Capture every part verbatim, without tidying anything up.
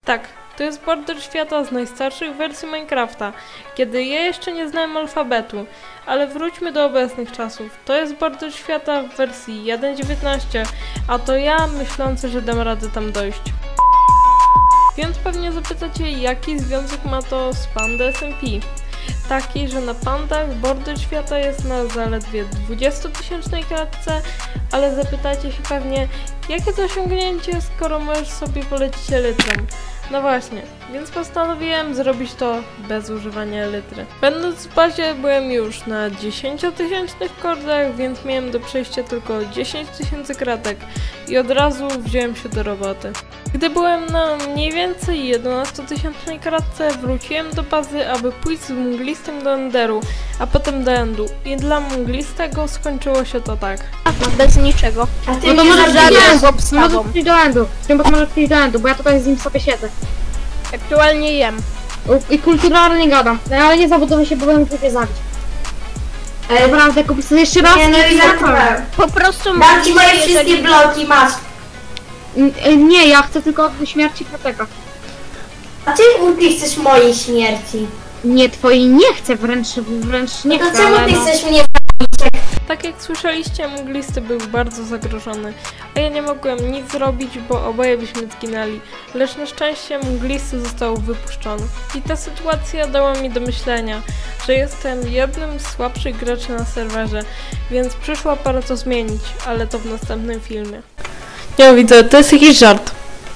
Tak, to jest border świata z najstarszych wersji Minecrafta, kiedy ja jeszcze nie znałem alfabetu, ale wróćmy do obecnych czasów. To jest border świata w wersji jeden dziewiętnaście, a to ja myślący, że dam radę tam dojść. Więc pewnie zapytacie, jaki związek ma to z Panda S M P? Taki, że na Pandach border świata jest na zaledwie dwudziestotysięcznej klatce, ale zapytacie się pewnie, jakie to osiągnięcie, skoro możesz sobie polecić elytrą. No właśnie, więc postanowiłem zrobić to bez używania elitry. Będąc w bazie byłem już na dziesięciotysięcznych kordach, więc miałem do przejścia tylko dziesięć tysięcy kratek i od razu wziąłem się do roboty. Gdy byłem na mniej więcej jedenastotysięcznej kratce, wróciłem do bazy, aby pójść z mglistym do enderu, a potem do endu. I dla mglistego skończyło się to tak. Bez niczego. A ty No to nie możesz zabijesz. zabić No możesz przyjść do endu. Szymbo, możesz przyjść do endu, bo ja tutaj z nim sobie siedzę. Aktualnie jem. U- I kulturalnie gadam. No, ale nie zabuduję się, bo będę musiał cię zabić. E, Naprawdę, kupię sobie jeszcze raz Nie, no i zakończę. zakończę. Po prostu Dam ci moje jeżeli- wszystkie bloki, masz. N- e, Nie, ja chcę tylko od śmierci Krateka. A ty ulti chcesz mojej śmierci. Nie, twojej nie chcę, wręcz, wręcz nie No to chcę, czemu ale ty no. chcesz mnie Tak jak słyszeliście, mglisty był bardzo zagrożony, a ja nie mogłem nic zrobić, bo oboje byśmy zginęli. Lecz na szczęście mglisty został wypuszczony. I ta sytuacja dała mi do myślenia, że jestem jednym z słabszych graczy na serwerze, więc przyszła pora to zmienić, ale to w następnym filmie. Nie widzę, to jest jakiś żart.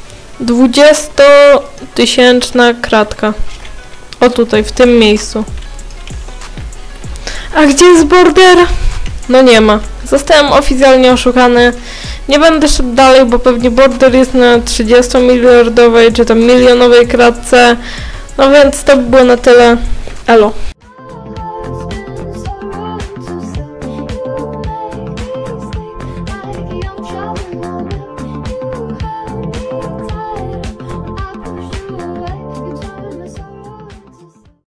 Dwudziestotysięczna kratka. O tutaj, w tym miejscu. A gdzie jest border? No nie ma. Zostałem oficjalnie oszukany. Nie będę szedł dalej, bo pewnie border jest na trzydziestomiliardowej czy tam milionowej kratce. No więc to by było na tyle. Elo.